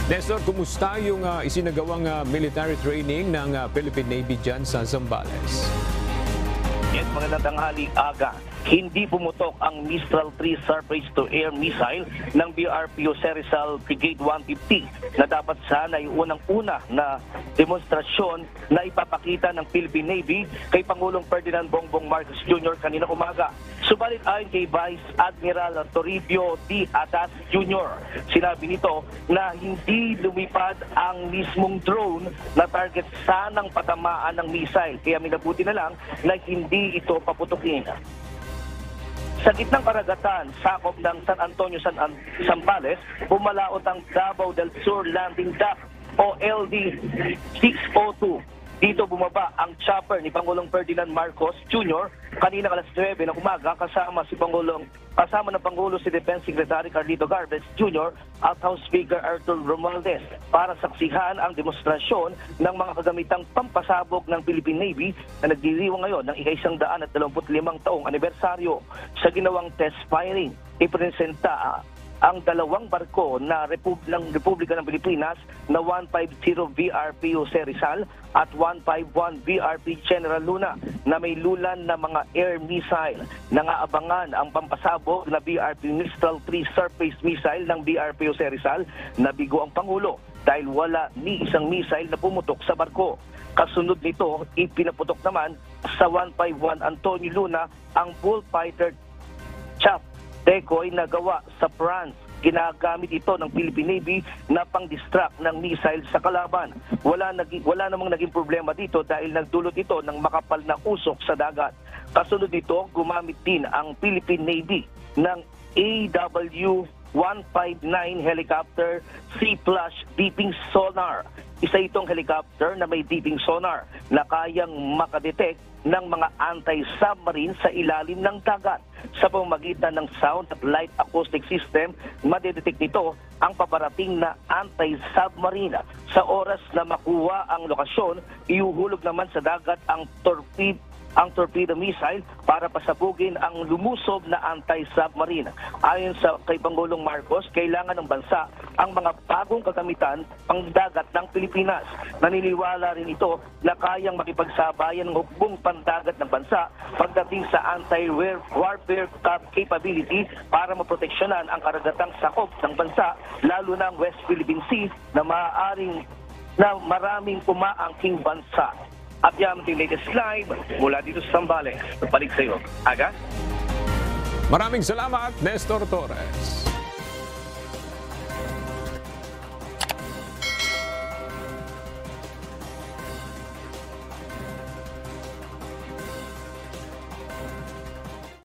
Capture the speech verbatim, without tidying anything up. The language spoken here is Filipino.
Nestor, kumusta yung uh, isinagawang uh, military training ng uh, Philippine Navy dyan sa Zambales? Yes, magandang tanghali, Aga. Hindi pumutok ang Mistral three surface-to-air missile ng B R P O Serizal Brigade one fifty na dapat sana ay unang-una na demonstrasyon na ipapakita ng Philippine Navy kay Pangulong Ferdinand Bongbong Marcos Junior kanina umaga. Subalit ayon kay Vice Admiral Toribio D. Adas Junior, sinabi nito na hindi lumipad ang mismong drone na target sanang patamaan ng missile. Kaya minabuti na lang na hindi ito paputukin. Sa gitnang karagatan, sakop ng San Antonio, San An Zambales, bumalaot ang Davao del Sur Landing Dock o L D six oh two. Dito bumaba ang chopper ni Pangulong Ferdinand Marcos Junior kanina alas nuwebe ng umaga kasama si Pangulong kasama ng Pangulo si Defense Secretary Carlito Garbes Junior at House Speaker Arthur Romualdez para saksihan ang demonstrasyon ng mga kagamitang pampasabog ng Philippine Navy na nagdiriwang ngayon ng ika-isang daan at dalawamput limang taong anibersaryo sa ginawang test firing. Ipresenta ang dalawang barko na Repub ng Republika ng Pilipinas na one fifty V R P O Serizal at one fifty-one V R P General Luna na may lulan na mga air missile. Nangaabangan ang pampasabog na B R P Mistral three surface missile ng B R P O Serizal na bigo ang Pangulo dahil wala ni isang missile na pumutok sa barko. Kasunod nito, ipinaputok naman sa one fifty-one Antonio Luna ang bullfighter Chap decoy na gawa sa France. Ginagamit ito ng Philippine Navy na pang-distract ng missile sa kalaban. Wala, naging, wala namang naging problema dito dahil nagdulot ito ng makapal na usok sa dagat. Kasunod nito, gumamit din ang Philippine Navy ng A W one fifty-nine helicopter C-Flash Deeping Sonar. Isa itong helicopter na may deeping sonar na kayang makadetect ng mga anti-submarine sa ilalim ng dagat. Sa pamamagitan ng sound at light acoustic system, madedetect nito ang paparating na anti-submarine. Sa oras na makuha ang lokasyon, iuhulog naman sa dagat ang torpedo ang torpedo missile para pasabugin ang lumusob na anti-submarine. Ayon sa kay Pangulong Marcos, kailangan ng bansa ang mga bagong kagamitan pangdagat ng Pilipinas. Naniniwala rin ito na kayang makipagsabayan ng hukbong pandagat ng bansa pagdating sa anti-warfare capability para maproteksyonan ang karagatang sakop ng bansa, lalo na ang West Philippine Sea na maaaring na maraming umaangking bansa. At yan ang latest live mula dito sa Zambales. Balik sa iyo. Aga? Maraming salamat, Nestor Torres.